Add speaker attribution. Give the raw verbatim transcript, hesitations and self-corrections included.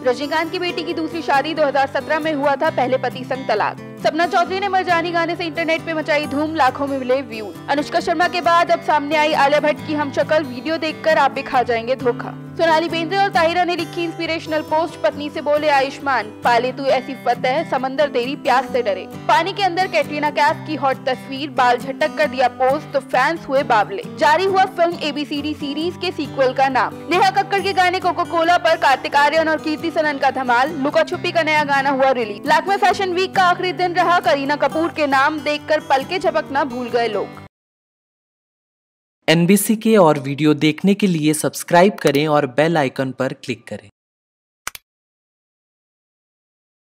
Speaker 1: रजनीकांत की बेटी की दूसरी शादी दो हज़ार सत्रह में हुआ था पहले पति संग तलाक। सपना चौधरी ने मरजानी गाने से इंटरनेट पे मचाई धूम, लाखों में मिले व्यूज। अनुष्का शर्मा के बाद अब सामने आई आलिया भट्ट की हमशक्ल, वीडियो देखकर आप भी खा जाएंगे धोखा। सोनाली बेंद्रे और ताहिरा ने लिखी इंस्पिरेशनल पोस्ट, पत्नी से बोले आयुष्मान, पाले तू ऐसी फतेह, समंदर तेरी प्यास से डरे। पानी के अंदर कैटरीना कैफ की हॉट तस्वीर, बाल झटक कर दिया पोस्ट तो फैंस हुए बावले। जारी हुआ film A B C D series के सीक्वल का नाम। नेहा कक्कड़ के गाने कोको कोला पर कार्तिक आर्यन और कीर्ति सनन का धमाल। लुका छुपी का नया गाना हुआ रिलीज। लैक्मे फैशन वीक का आखिरी दिन रहा, करीना कपूर के नाम देखकर पलके झपकना भूल गए लोग।
Speaker 2: एन बी सी के और वीडियो देखने के लिए सब्सक्राइब करें और बेल आइकन पर क्लिक करें।